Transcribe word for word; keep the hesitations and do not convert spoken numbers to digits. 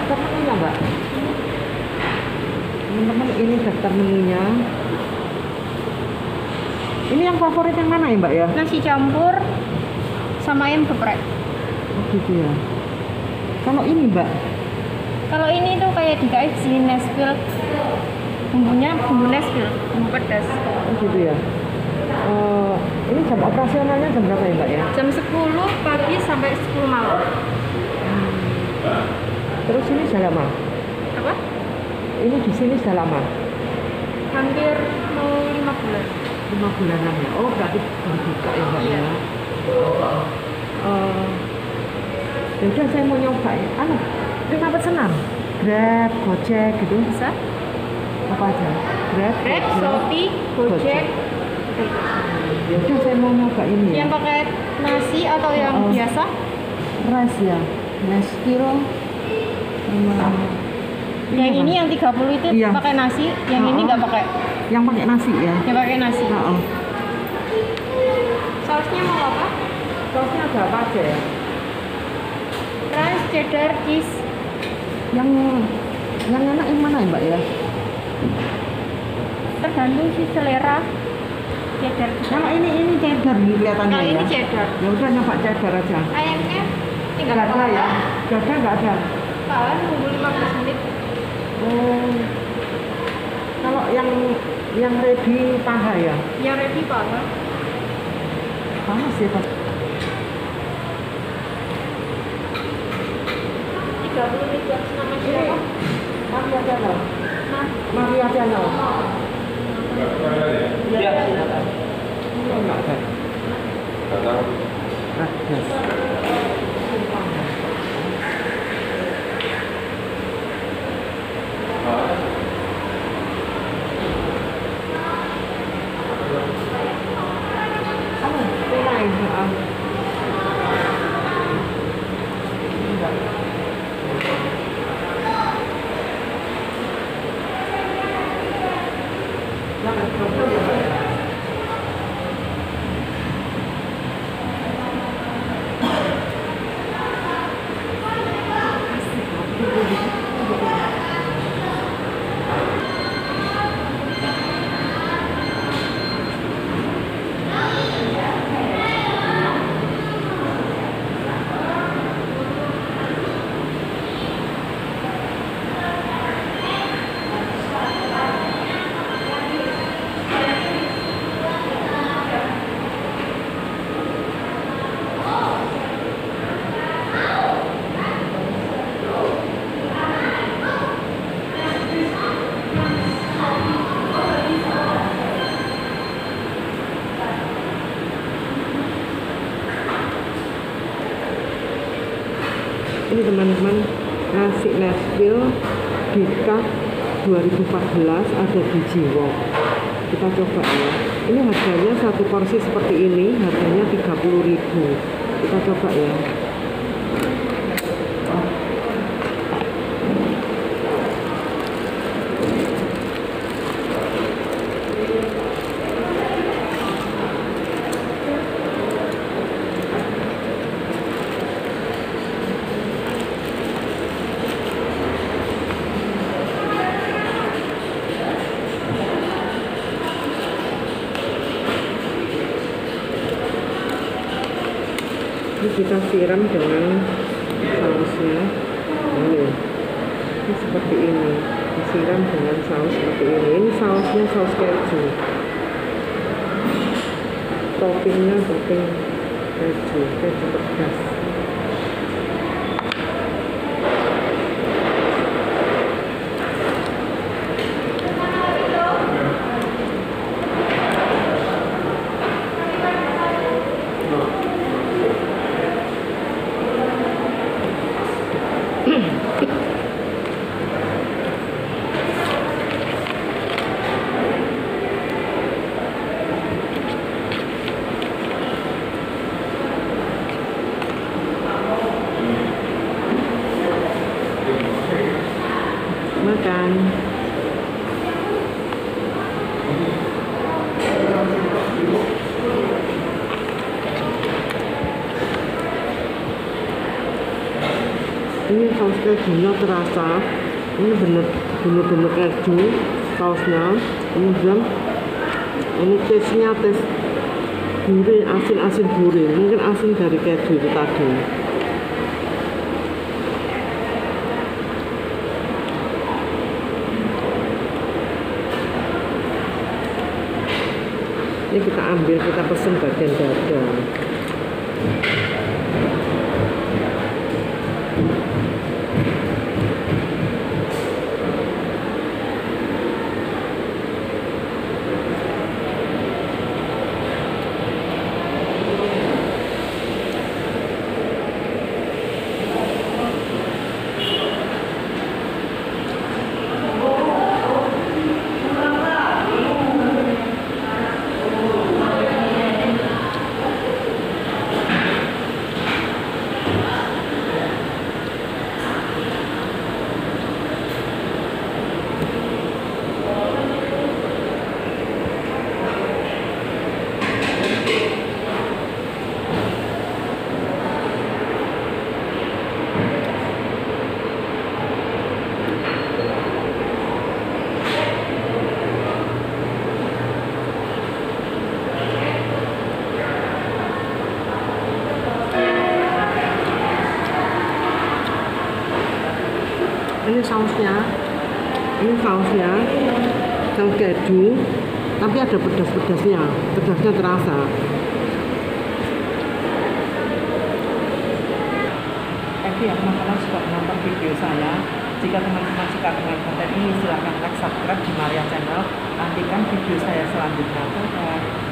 daftar menunya mbak. Teman-teman ini daftar menunya. Ini yang favorit yang mana ya mbak ya? Nasi campur sama ayam geprek. Oh gitu ya. Kalau ini mbak? Kalau ini tuh kayak di K F C Nashville, bumbunya bumbu Nashville, bumbu pedas. Oh gitu ya. Uh, ini jam operasionalnya jam berapa ya mbak ya? Jam sepuluh pagi sampai sepuluh malam. Hmm. Terus ini sudah lama? Apa? Ini di sini sudah lama? Hampir mau lima bulan. Lima bulanan ya? Oh berarti baru buka ya mbak Iya. ya? Uh, Yaudah saya mau nyoba ya. Anu, lima pesanan? Grab, Gojek gitu? Bisa? Apa aja? Grab, Grab, Shopee, Gojek. Yaudah saya mau nyoba ini ya. Yang pakai nasi atau yang Oh. biasa? Rice ya? Nashville sama Yang apa? ini yang tiga puluh itu Iya. pakai nasi, yang Oh, ini oh. nggak pakai. Yang pakai nasi ya? Yang pakai nasi. Oh, oh. Sausnya mau apa? Sausnya ada apa aja ya? Rice, cheddar, cheese. Yang yang enak yang mana ya mbak ya? Tergantung sih selera. Cheddar. Kalau ini ini cheddar nih kelihatannya Kalau ya. ini cheddar. Ya udah nyoba cheddar aja. Ayamnya tinggal Nggak ada ya? potong. Cheddar nggak ada. Kawan nunggu lima belas menit. Oh. Kalau yang yang ready paha ya? Yang ready banget. Panas ya pak? tiga puluh ribu nama siapa? Maria Channel. Nah, Maria Channel. Iya, silakan. Ini enggak ada. Ada. Ah, yes. Anu, tunai. ah. Enggak. Jangan coba ya, Pak, ya. Ini teman-teman, nasi Nashville Bika dua ribu empat belas ada di Jiwok. Kita coba ya. Ini harganya satu porsi seperti ini, harganya tiga puluh ribu. Kita coba ya. Ini kita siram dengan sausnya. Ini, ini seperti ini. Disiram dengan saus seperti ini. Ini sausnya saus keju. Toppingnya topping keju, keju pedas. Makan. Ini saus kejunya terasa, ini bener bener-bener keju sausnya. Kemudian ini taste-nya taste gurih, asin-asin gurih, mungkin asin dari keju itu tadi. Ini kita ambil, kita pesen bagian dada. Ini sausnya, ini sausnya, saus keju, tapi ada pedas-pedasnya, pedasnya terasa. Oke ya teman-teman, sudah menonton video saya. Jika teman-teman suka dengan konten ini, silahkan like, subscribe di Maria Channel. Nantikan video saya selanjutnya. Bye.